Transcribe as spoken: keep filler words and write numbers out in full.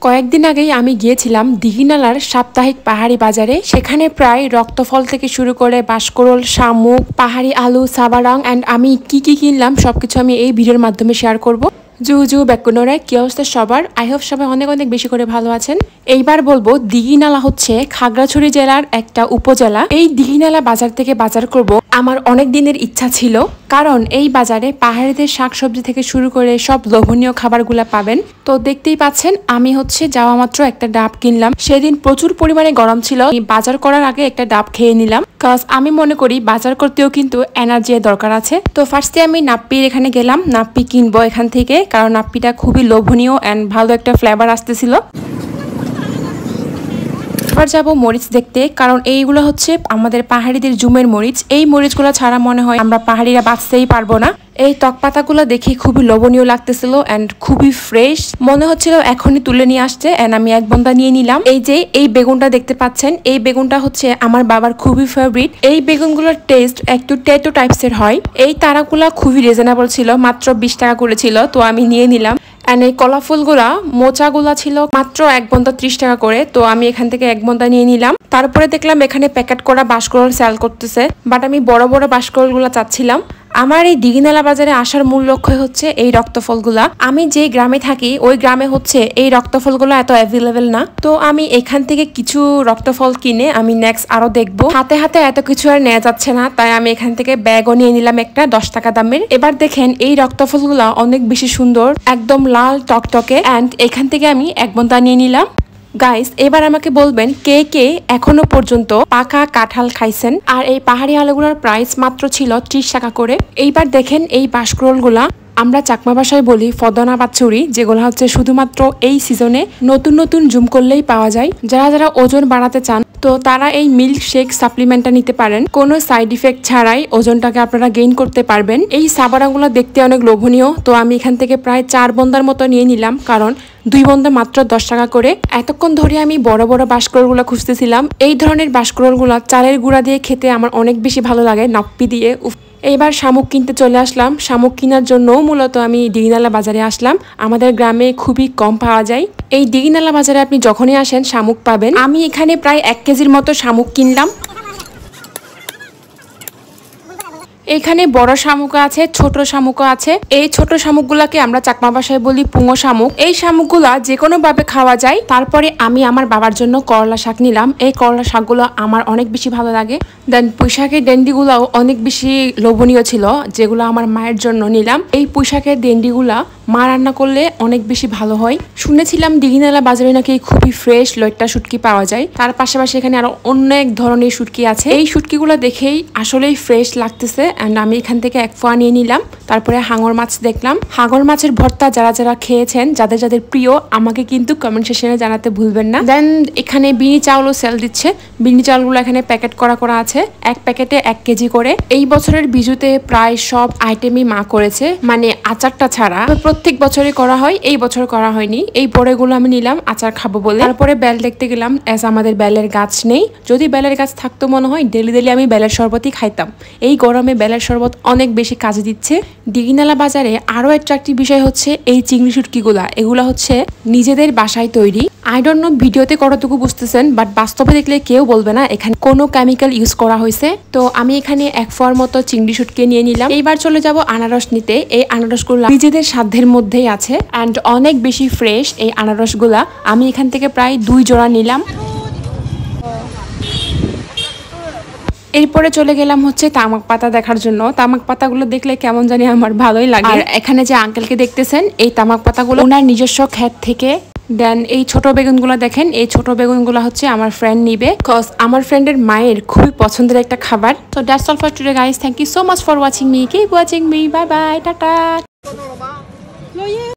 কয়েকদিন আগেই আমি গিয়েছিলাম দিঘিনালার সাপ্তাহিক পাহাড়ি বাজারে। সেখানে প্রায় রক্তফল থেকে শুরু করে বাঁশকরল, শামুক, পাহাড়ি আলু, সাবারাং অ্যান্ড আমি কি কি কিনলাম সবকিছু আমি এই ভিডিওর মাধ্যমে শেয়ার করব। জু জু ব্যাকুনরায় কি অবস্থা সবার? আই হোপ সবাই অনেক অনেক বেশি করে ভালো আছেন। এইবার বলবো দিঘিনালা হচ্ছে খাগড়াছড়ি জেলার একটা উপজেলা। এই দিঘিনালা বাজার থেকে বাজার করব আমার অনেক দিনের ইচ্ছা ছিল, কারণ এই বাজারে পাহাড়িদের শাকসবজি থেকে শুরু করে সব লোভনীয় খাবারগুলা পাবেন। তো দেখতেই পাচ্ছেন আমি হচ্ছে যাওয়া মাত্র একটা ডাব কিনলাম। সেদিন প্রচুর পরিমাণে গরম ছিল, বাজার করার আগে একটা ডাব খেয়ে নিলাম, কারণ আমি মনে করি বাজার করতেও কিন্তু এনার্জি দরকার আছে। তো ফার্স্টে আমি নাপ্পির এখানে গেলাম, নাপ্পি কিনবো এখান থেকে, কারণ নাপ্পিটা খুবই লোভনীয় অ্যান্ড ভালো একটা ফ্লেভার আসতেছিল। এবার যাবো মরিচ দেখতে, কারণ এইগুলো হচ্ছে আমাদের পাহাড়িদের জুমের মরিচ। এই মরিচগুলো ছাড়া মনে হয় আমরা পাহাড়িরা বাঁচতেই পারবো না। এই ত্বক পাতাগুলো দেখে খুবই লোভনীয় লাগতেছিল অ্যান্ড খুবই ফ্রেশ মনে হচ্ছিল, এখনই তুলে নিয়ে আসছে অ্যান্ড আমি এক বন্ধা নিয়ে নিলাম। এই যে এই বেগুনটা দেখতে পাচ্ছেন, এই বেগুনটা হচ্ছে আমার বাবার খুবই ফেভারিট। এই বেগুনগুলোর টেস্ট একটু টেটো টাইপসের হয়। এই তারাগুলা খুবই রিজনেবল ছিল, মাত্র বিশ টাকা করে ছিল, তো আমি নিয়ে নিলাম। অ্যান্ড এই কলা ফুলগুলা মোচাগুলা ছিল মাত্র এক বন্ধা ত্রিশ টাকা করে, তো আমি এখান থেকে এক বন্ধা নিয়ে নিলাম। তারপরে দেখলাম এখানে প্যাকেট করা বাঁশকরল সেল করতেছে, বাট আমি বড় বড় বাঁশকরলগুলা চাচ্ছিলাম। আমার এই দিঘিনালা বাজারে আসার মূল লক্ষ্য হচ্ছে এই রক্তফলগুলা। আমি যে গ্রামে থাকি ওই গ্রামে হচ্ছে এই রক্তফলগুলো এত অ্যাভেলেবেল না, তো আমি এখান থেকে কিছু রক্তফল কিনে আমি নেক্সট আরো দেখবো। হাতে হাতে এত কিছু আর নেওয়া যাচ্ছে না, তাই আমি এখান থেকে ব্যাগও নিয়ে নিলাম একটা দশ টাকা দামের। এবার দেখেন এই রক্তফলগুলা অনেক বেশি সুন্দর, একদম লাল টকটকে, অ্যান্ড এখান থেকে আমি এক বন্ধা নিয়ে নিলাম। গাইস, এবার আমাকে বলবেন কে কে এখনো পর্যন্ত পাকা কাঁঠাল খাইছেন। আর এই পাহাড়ি আলুগুলোর প্রাইস মাত্র ছিল ত্রিশ টাকা করে। এইবার দেখেন এই বাঁশকরলগুলা, আমরা চাকমা ভাষায় বলি ফদনা বাচ্চুরি, যেগুলো হচ্ছে শুধুমাত্র এই সিজনে নতুন নতুন জুম করলেই পাওয়া যায়। যারা যারা ওজন বাড়াতে চান তো তারা এই মিল্ক শেক সাপ্লিমেন্টটা নিতে পারেন, কোনো সাইড ইফেক্ট ছাড়াই ওজনটাকে আপনারা গেইন করতে পারবেন। এই সাবারাগুলো দেখতে অনেক লোভনীয়, তো আমি এখান থেকে প্রায় চার বন্দার মতো নিয়ে নিলাম, কারণ দুই বন্ধা মাত্র দশ টাকা করে। এতক্ষণ ধরে আমি বড় বড় বাঁশকরলগুলো খুঁজতেছিলাম। এই ধরনের বাঁশকরলগুলো চালের গুঁড়া দিয়ে খেতে আমার অনেক বেশি ভালো লাগে, নাপ্পি দিয়ে। এইবার শামুক কিনতে চলে আসলাম। শামুক কেনার জন্য মূলত আমি দিঘিনালা বাজারে আসলাম। আমাদের গ্রামে খুবই কম পাওয়া যায়। এই দিঘিনালা বাজারে আপনি যখনই আসেন শামুক পাবেন। আমি এখানে প্রায় এক কেজির মতো শামুক কিনলাম। এখানে বড় শামুক আছে, ছোট শামুকও আছে। এই ছোট শামুকগুলাকে আমরা চাকমা ভাষায় বলি পুঙো শামুক। এই শামুকগুলা যে কোনো ভাবে খাওয়া যায়। তারপরে আমি আমার বাবার জন্য করলা শাক নিলাম। এই করলা শাকগুলো আমার অনেক বেশি ভালো লাগে। দেন পুঁইশাকের ডেন্ডিগুলাও অনেক বেশি লোভনীয় ছিল, যেগুলো আমার মায়ের জন্য নিলাম। এই পুঁইশাকের ডেন্ডিগুলা মা রান্না করলে অনেক বেশি ভালো হয়। শুনেছিলাম দিঘিনালা বাজারে নাকি খুবই ফ্রেশ লইট্টা শুটকি পাওয়া যায়। তার পাশাপাশি এখানে আরো অনেক ধরনের শুটকি আছে। এই শুটকিগুলো দেখেই আসলেই ফ্রেশ লাগতেছে, অ্যান্ড আমি এখান থেকে এক ফোয়া নিয়ে নিলাম। তারপরে হাঙর মাছ দেখলাম। হাঙর মাছের ভর্তা যারা যারা খেয়েছেন, যাদের যাদের প্রিয়, আমাকে কিন্তু কমেন্ট সেকশনে জানাতে ভুলবেন না। দেন এখানে বিনি চাউলও সেল দিচ্ছে। বিনি চাউলগুলো এখানে প্যাকেট করা করা আছে, এক প্যাকেটে এক কেজি করে। এই বছরের বিজুতে প্রায় সব আইটেমই মা করেছে, মানে আচারটা ছাড়া। প্রত্যেক বছরে করা হয়, এই বছর করা হয়নি। এই বড়েগুলো আমি নিলাম আচার খাবো বলে। তারপরে বেল দেখতে গেলাম, এস আমাদের বেলের গাছ নেই। যদি বেলের গাছ থাকতো মনে হয় ডেলি ডেলি আমি বেলের শরবতই খাইতাম। এই গরমে বেলের শরবত অনেক বেশি কাজে দিচ্ছে। দিঘিনালা বাজারে আরো অ্যাট্রাকটিভ বিষয় হচ্ছে এই চিংড়ি শুটকিগুলা। এগুলা হচ্ছে নিজেদের বাসায় তৈরি। আই ডোন্ট নো ভিডিওতে কতটুকু বুঝতেছেন, বাট বাস্তবে দেখলে কেউ বলবে না এখানে কোনো কেমিক্যাল ইউজ করা হয়েছে। তো আমি এখানে এক ফোয়ার মতো চিংড়ি শুটকি নিয়ে নিলাম। এইবার চলে যাব আনারস নিতে। এই আনারসগুলা নিজেদের সাধ্যের মধ্যেই আছে অ্যান্ড অনেক বেশি ফ্রেশ। এই আনারসগুলা আমি এখান থেকে প্রায় দুই জোড়া নিলাম। এরপরে চলে গেলাম হচ্ছে তামাক পাতা দেখার জন্য। তামাক পাতাগুলো দেখলে কেমন জানি আমার ভালোই লাগে। আর এখানে যে আঙ্কেলকে দেখতেছেন, এই তামাক পাতাগুলো ওনার নিজস্ব ক্ষেত থেকে। দেন এই ছোট বেগুনগুলো দেখেন, এই ছোট বেগুনগুলো হচ্ছে আমার ফ্রেন্ড নিবে, কজ আমার ফ্রেন্ডের মায়ের খুবই পছন্দের একটা খাবার। তো that's all for today guys, thank you so much for watching me, keep watching me, bye bye, tata.